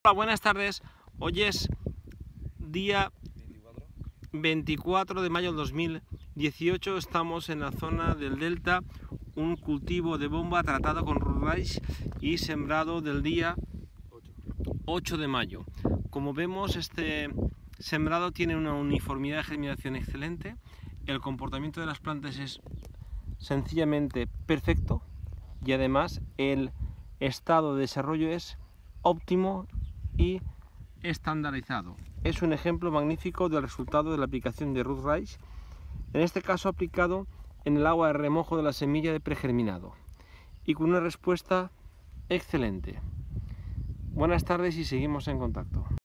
Hola, buenas tardes. Hoy es día 24 de mayo del 2018. Estamos en la zona del Delta, un cultivo de bomba tratado con Root Rice y sembrado del día 8 de mayo. Como vemos, este sembrado tiene una uniformidad de germinación excelente. El comportamiento de las plantas es sencillamente perfecto y además el estado de desarrollo es óptimo y estandarizado. Es un ejemplo magnífico del resultado de la aplicación de Root Rice, en este caso aplicado en el agua de remojo de la semilla de pregerminado y con una respuesta excelente. Buenas tardes y seguimos en contacto.